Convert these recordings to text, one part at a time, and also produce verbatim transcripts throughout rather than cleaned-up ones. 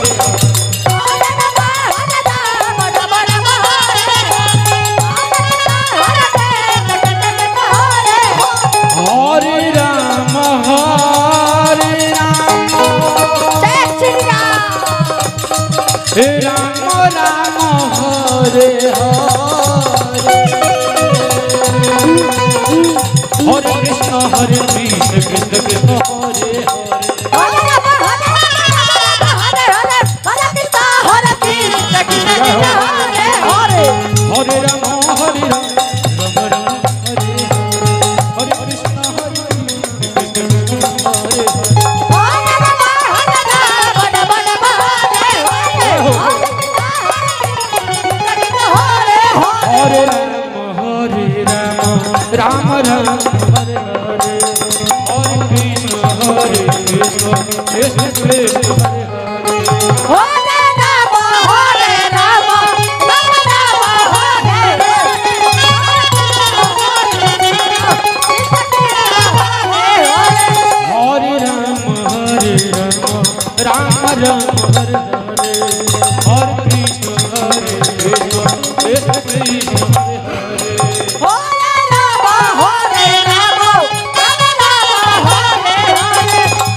Hare Krishna Krishna Krishna Hare Hare Hare Ram Hare Ram Ram Ram Hare Hare Krishna Hare Krishna Krishna Hare Hare Ram Hare Ram Ram Ram Hare Hare Hare Krishna Hare Krishna Krishna Krishna Hare Hare Ram Ram Hare Hare Hare Krishna Hare Krishna Krishna Krishna Hare Hare Hare Ram Hare Ram Ram Ram Hare Hare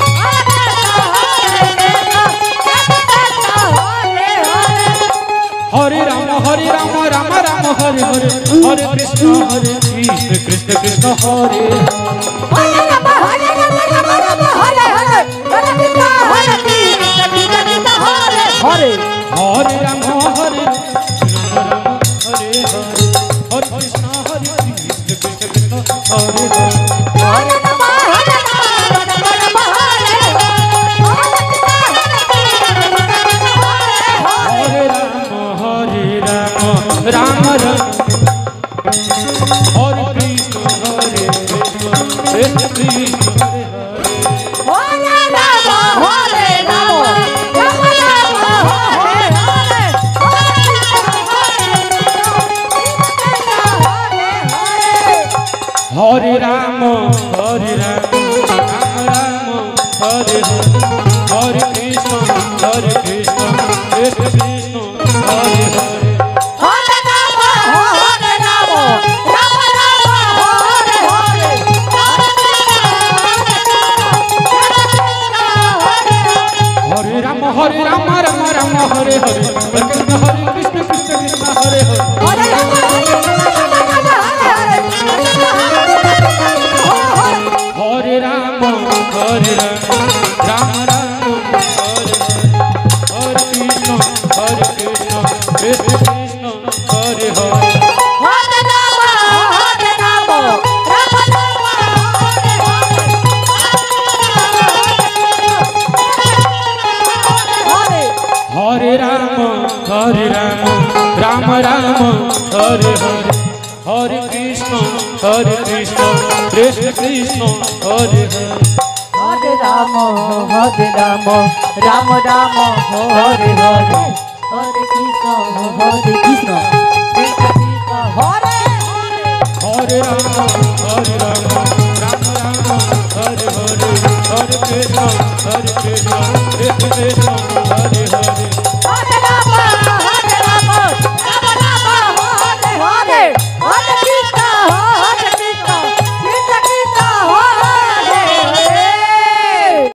Hare Ram Hare Ram Ram Ram Hare Hare Hare Krishna Hare Krishna Krishna Krishna Hare Hare Ram Hare Ram Ram Ram Hare Hare Hare Krishna Hare Krishna Krishna Krishna Hare Hare Hare Ram Hare Ram Ram Hare Hare Hare Krishna Hare Krishna Krishna Krishna Hare Hare Hare Ram Hare Ram Ram Ram Hare Hare Hare Ram Hare Ram Ram Ram Hare Krishna Hare Krishna Krishna Krishna Hare Hare Hare Ram Hare Ram Ram Ram Hare Hare Hare Ram Hare Ram Ram Ram Hare Hare Hare Krishna Hare Krishna Krishna Krishna Hare Hare Hare Ram Hare Ram Ram Ram Hare Hare Hare Ram Hare Ram Ram Ram Hare Hare Hare Krishna Hare Krishna Krishna Krishna Hare Hare Hare Ram Hare Hare Ram Hare Ram Ram Ram Hare Hare Hare Krishna Hare Krishna Krishna Krishna Hare Hare Hare Ram Hare Ram Ram Ram Hare Hare Hare Ram Hare Ram Ram Ram Hare Hare Hare Krishna Hare Krishna Krishna Krishna Hare Hare Hare Ram Hare Ram Ram Ram Hare Hare Hare Krishna Hare Krishna Krishna Krishna Hare Hare Ram Hare Ram Ram Ram Hare Hare Hare Krishna Hare Krishna Krishna Krishna Hare Hare